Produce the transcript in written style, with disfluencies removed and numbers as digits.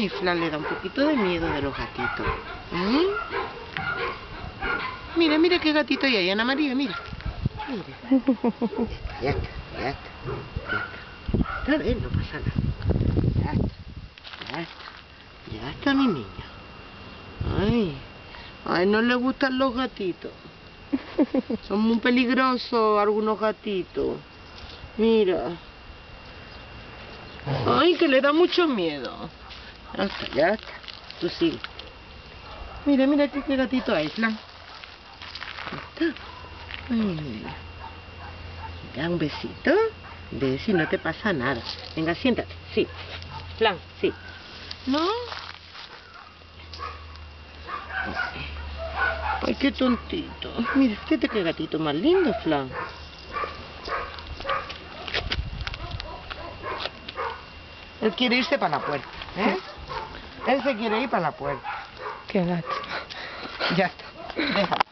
Ay, Flan le da un poquito de miedo de los gatitos. ¿Mm? Mira, mira qué gatito hay ahí, Ana María, mira. Mira. Ya está, ya está, ya está. Otra vez, no pasa nada. Ya está, ya está. Ya está mi niño. Ay, ay, no le gustan los gatitos. Son muy peligrosos algunos gatitos. Mira. Ay, que le da mucho miedo. Ya está, ya está. Tú sigue. Mira, mira qué gatito hay, Flan. Ya está. Ay, mira. Da un besito. Ve si no te pasa nada. Venga, siéntate. Sí. Flan, sí. ¿No? Ay, qué tontito. Mira, fíjate qué gatito más lindo, Flan. Él quiere irse para la puerta, ¿eh? Él se quiere ir para la puerta. Qué gato. Ya está. Déjalo.